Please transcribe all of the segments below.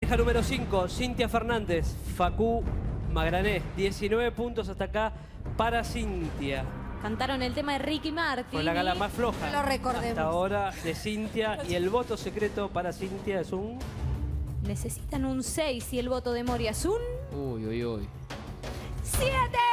Pareja número 5, Cintia Fernández, Facu Magrané. 19 puntos hasta acá para Cintia. Cantaron el tema de Ricky Martin. Con la gala más floja lo recordemos hasta ahora de Cintia. Y el voto secreto para Cintia es un... Necesitan un 6 y el voto de Moria es un... Uy, uy, uy. 7.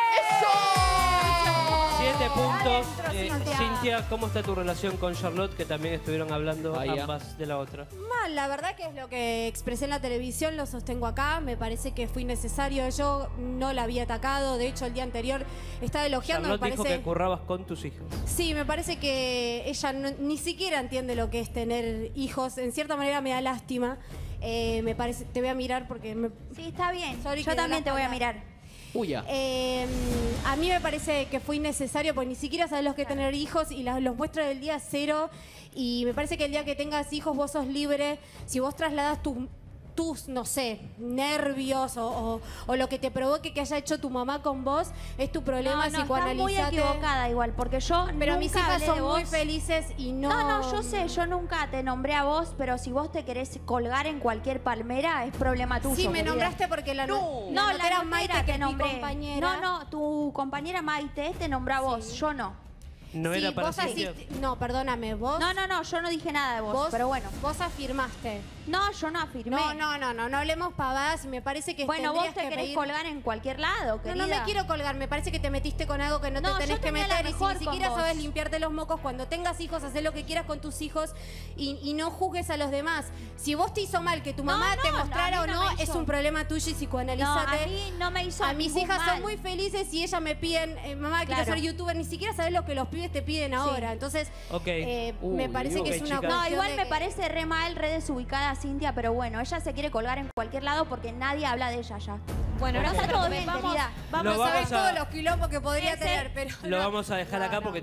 7 puntos. Cintia. Cintia, ¿cómo está tu relación con Charlotte? Que también estuvieron hablando Vaya. ambas de la otra. Mal, la verdad que es lo que expresé en la televisión, lo sostengo acá. Me parece que fue innecesario. Yo no la había atacado. De hecho, el día anterior estaba elogiando. Charlotte me dijo parece... que currabas con tus hijos. Sí, me parece que ella ni siquiera entiende lo que es tener hijos. En cierta manera me da lástima. Me parece, te voy a mirar porque me... Sí, está bien. Sorry, Yo que también de te voy a la- mirar. Uya. A mí me parece que fue innecesario porque ni siquiera sabes lo que es tener hijos y los muestras del día cero. Y me parece que el día que tengas hijos vos sos libre. Si vos trasladas tus no sé, nervios o lo que te provoque que haya hecho tu mamá con vos, es tu problema, Estás muy psicoanalízate. equivocada igual, porque yo Pero nunca mis hijas hablé son de muy vos. felices y no... No, yo sé, yo nunca te nombré a vos, pero si vos te querés colgar en cualquier palmera, es problema tuyo. Sí, me querida. nombraste porque la No, notera la Maite, notera que te es mi nombré. compañera. No, tu compañera Maite te nombró a vos, Sí. yo no. ¿No Sí, era para vos Cintia? no, perdóname, vos... No, yo no dije nada de vos, pero bueno. Vos afirmaste. No, yo no afirmé. No hablemos pavadas. Me parece que Bueno, vos tendrías te que querés pedir- colgar en cualquier lado, No, querida. no me quiero colgar. Me parece que te metiste con algo que no No, te tenés yo que tenía la meter. Y si mejor ni con siquiera vos. sabes limpiarte los mocos, cuando tengas hijos, haz lo que quieras con tus hijos y no juzgues a los demás. Si vos te hizo mal que tu mamá te mostrara a o mí no, no me es hizo. un problema tuyo y No, psicoanalízate. a mí no me hizo A mis ningún hijas mal. son muy felices y ellas me piden, mamá, quiero Claro. ser youtuber. Ni siquiera sabes lo que los pibes te piden ahora. Entonces, Ok. me parece uy, que es una chicas. No, cuestión igual de me que- parece re mal, re desubicada Cintia, pero bueno, ella se quiere colgar en cualquier lado porque nadie habla de ella ya. Bueno, Pero no se está todo preocupen, bien, querida. Lo Vamos a ver vamos a- todos los quilombos que podría Ese- tener, pero Lo vamos a dejar acá porque